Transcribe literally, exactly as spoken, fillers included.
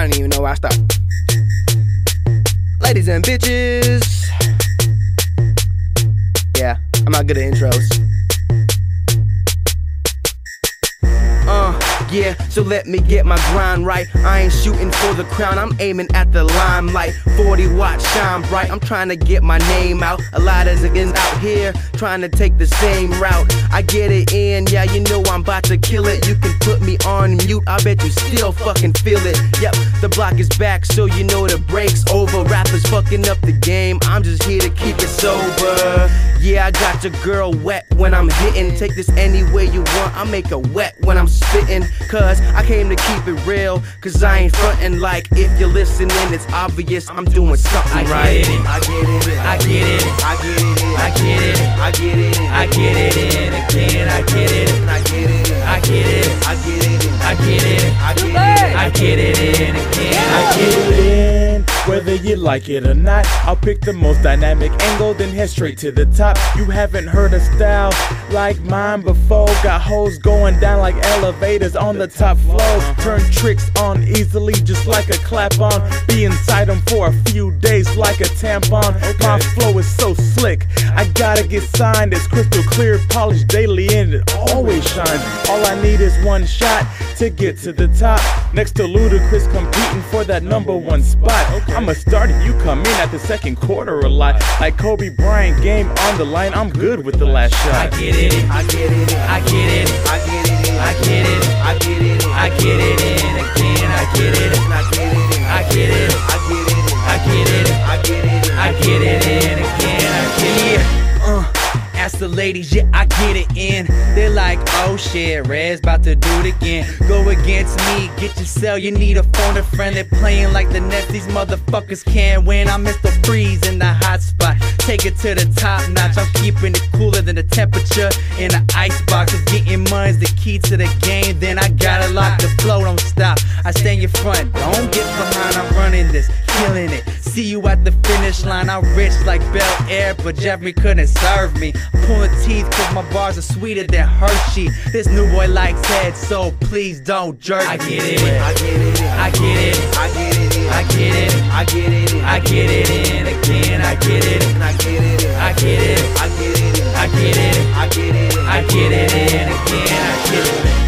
I don't even know where I stopped. Ladies and bitches. Yeah, I'm not good at intros. Uh, yeah, so let me get my grind right. I ain't shooting for the crown, I'm aiming at the limelight. Forty watts shine bright, I'm trying to get my name out. A lot of niggas out here trying to take the same route. I get it in, yeah, you know I'm about to kill it. You can put me on mute, I bet you still fucking feel it. Yep, the block is back, so you know the break's over. Rappers fucking up the game, I'm just here to keep it sober. Yeah, I got your girl wet when I'm hitting. Take this any way you want, I make her wet when I'm spitting. Cause I came to keep it real, cause I ain't frontin'. Like if you're listening, it's obvious I'm doing something I right. Get it. I get it, I get it, I get it, I get it, I get it, I get it in again, I get it, I get it, I get it, I get it, I get it, I get it, I get it in again, I get it in. Whether you like it or not, I'll pick the most dynamic angle, then head straight to the top. You haven't heard a style like mine before. Got hoes going down like elevators on the top floors. Turn tricks on easily just like a clap on. Be inside them for a few days like a tampon. My flow is so slick, I gotta get signed. It's crystal clear, polished daily, and it always shines. All I need is one shot to get to the top. Next to Ludacris competing for that number one spot. I'm a starter, you come in at the second quarter a lot. Like Kobe Bryant, game on the line, I'm good with the last shot. I get it, I get it, I get it, I get it, I get it, I get it, I get it in again, I get it, I get it, I get it, I get it, I get it, I get it, I get it in again, I get it. Uh, ask the ladies, yeah, I get it in. They're like, oh shit, Rez about to do it again. Go against me, get your cell, you need a phone a friend. They're playing like the Nets, these motherfuckers can't win. I'm Mister Freeze in the hot spot, take it to the top notch. I'm keeping it cooler than the temperature in the icebox. If getting money's the key to the game, then I gotta lock the flow, don't stop. I stay in your front, don't get behind, I'm running this, killing it. See you at the finish line, I'm rich like Bel Air, but Jeffrey couldn't serve me. Pulling teeth cause my bars are sweeter than Hershey. This new boy likes head, so please don't jerk. I get it, I get it, I get it, I get it, I get it, I get it, I get it in again, I get it, I get it, I get it, I get it, I get it, I get it, I get it in again, I get it.